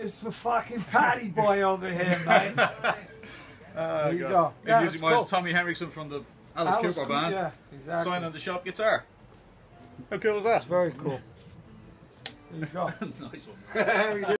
It's the fucking party boy over here, mate. There you go. Yeah, music was cool. Tommy Henriksen from the Alice Cooper band. Yeah, exactly. Signed on the shop guitar. How cool is that? It's very cool. There you go. Nice one.